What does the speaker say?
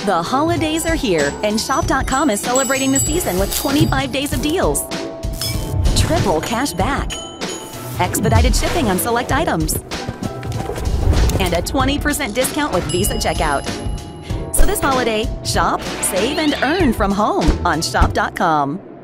The holidays are here, and Shop.com is celebrating the season with 25 days of deals. Triple cash back, expedited shipping on select items, and a 20% discount with Visa checkout. So this holiday, shop, save, and earn from home on Shop.com.